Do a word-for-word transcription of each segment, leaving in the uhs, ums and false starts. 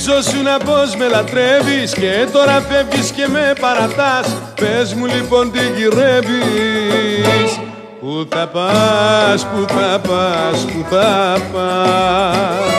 σκεφτίζωσουνα πως με λατρεύεις και τώρα φεύγεις και με παρατάς. Πες μου λοιπόν τι γυρεύεις. Πού θα πας, πού θα πας, πού θα πας.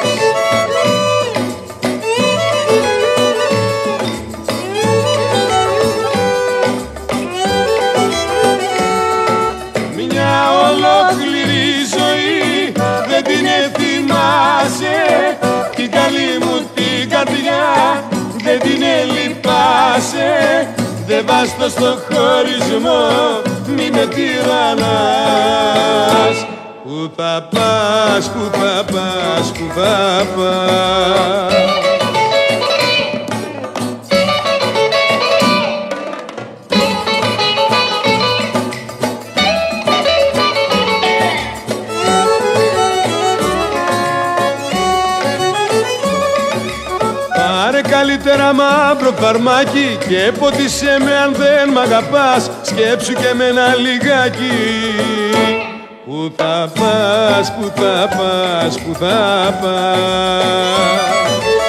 Μια ολόκληρη ζωή δεν την θυμάσαι, την καλή μου την καρδιά δεν την λυπάσαι. Δεν βάστο στο χωρισμό, μη με τυραννάς. Πού θα πας, πού θα πας, πού θα πας. Πάρε καλύτερα μαύρο φαρμάκι και ποτίσέ με αν δεν μ' αγαπάς. Σκέψου και με ένα λιγάκι. Πού θα πας, πού θα πας, πού θα πας.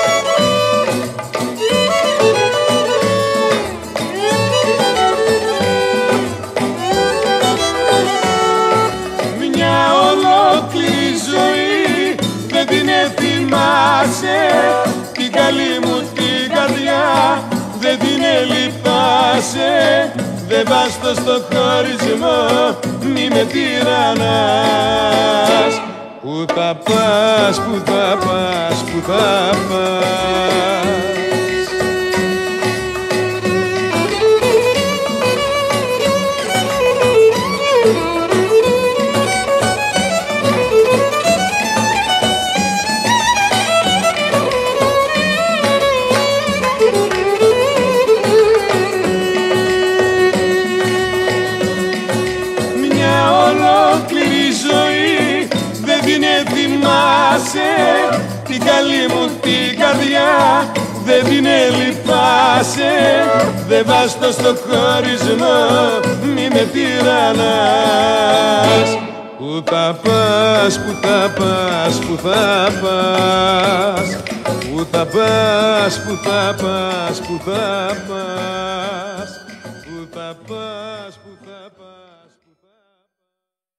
Μια ολόκληρη ζωή δεν την θυμάσαι, την καλή μου την καρδιά δεν την λυπάσαι. Δεν βάστο στο χωρισμό, μη με τυραννάς. Πού θα πας, πού θα πας, πού θα πας. Ολόκληρη ζωή δεν την θυμάσαι, την καλή μου την καρδιά δεν την λυπάσαι. Δεν βάστο στο χωρισμό, μη με τυραννάς. Πού θα πας, πού θα πας, πού θα πας. Πού θα πας, πού θα πας, πού θα πας. Πού θα πας.